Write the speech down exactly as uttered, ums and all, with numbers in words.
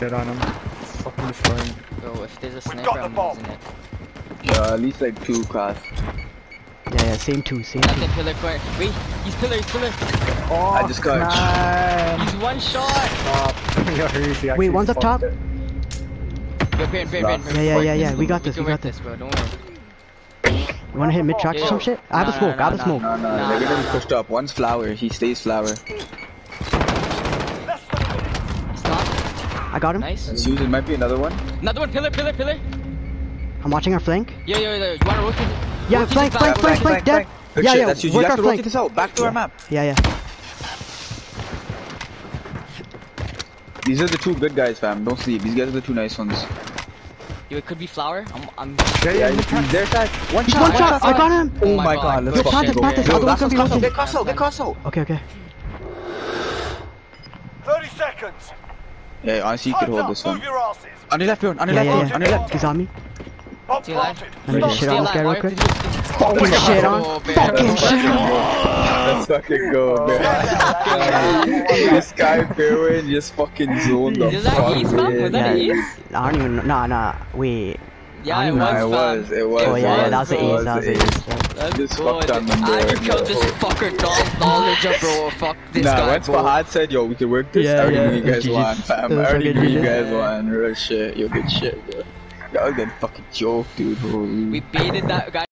shit on him. It's fucking destroying. Bro, if there's a sniper, I'm losing it. Yeah, at least like two class. Yeah, yeah, same two, same That's two. a pillar corner. Wait, he's pillar, he's pillar. Oh, I just got. man. He's one shot. Oh, yo, he's actually Wait, one's up top? fucked it. Yo, Baron, Baron, Baron. Yeah, yeah, yeah, yeah, Let's we go. got this, we can got work this. bro, don't worry. You wanna hit mid track or Yeah. some shit? I have a Nah, smoke, nah, I have a nah, smoke. No, no, Nah, they're nah, gonna be nah. pushed up. One's flower. He stays flower. He's not. I got him. Nice. Susan might be another one. Another one, pillar, pillar, pillar. I'm watching our flank. Yo, yo, yo, you wanna rotate it? Yeah, Rotate flank, it flank, back. flank, flank, dead. Good Yeah, shit, yeah, that's you. You work have our to flank. rotate this out. Back to our map. Yeah, yeah. These are the two good guys, fam. Don't sleep. These guys are the two nice ones. Yo, it could be flower. I'm, I'm. Yeah, Yeah, yeah, he's he's their side. One He's shot. one shot, I got him. Oh my god, let's good fucking shit, go. Baron. This Yo, other last one's one's gonna be Castle. rotated. Get Castle. Get Castle. Okay, okay. thirty seconds. Yeah, honestly, you could Time's hold up. this one. Move your asses. On your left, Bjorn. On your Yeah, left, yeah, Bjorn. On your yeah. left. He's on me. Bomb See you later. planted. Let me just shit on this guy real quick. Fucking Fucking shit on. Fucking shit on. Let's fucking go, man. This guy, Bjorn, just fucking zoned the Is that fuck East, man? Was in. that Yeah, East? I don't even know. Nah, nah. Wait. Yeah, I it don't was, know. Nah, it was. fam. It was. Oh, yeah, yeah. That was the bro. A's. That was the A's. Let's Just go. fucked on them, I bro. can kill this fucker dog knowledge up, bro. Fuck this Nah, guy, once bro. Fahad said, yo, we can work this, Yeah, I already yeah. knew you guys G G. won, fam. That I was already fucking knew you G G. guys won. Real shit. Yo, good shit, bro. That was a fucking joke, dude. Holy. We baited that guy.